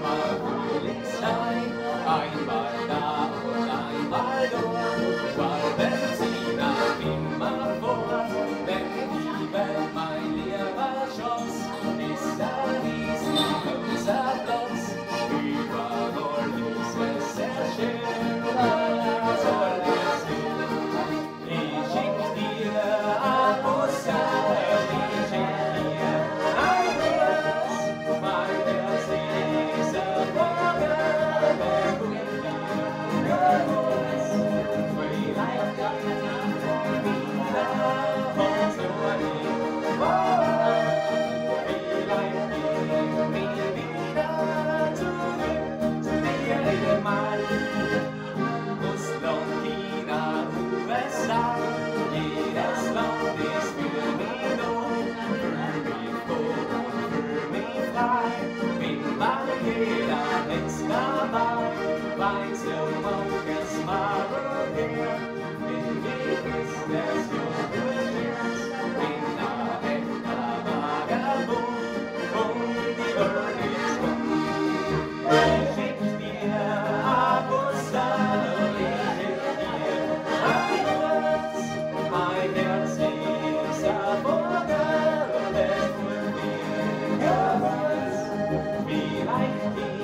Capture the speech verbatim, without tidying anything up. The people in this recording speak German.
immer fröhlich sein, einmal da und einmal dort, war Benzina immer fort, wenn die Welt mein Lehrer schoss, ist ein riesengroßer Platz, überall ist es sehr schön, da soll es hin. Ich schick dir ein Busser, ich schick dir ein Bus, mein Herz ist ein Vogel, der gut dir muss. Vielleicht kann man wieder uns nur nicht wollen, vielleicht gehen wir wieder zurück zu dir einmal. Russland, China, U S A, jedes Land ist für mich neu, für mich froh und für mich frei, bin bei jeder ist dabei, weiß du morgens mal woher, bin ich ist es nur Scherz, bin ein echter Vagabund und die Welt ist rund. Ich schick dir ein Busser, mein Herz ist ein Vogel, der von mir weiß, vielleicht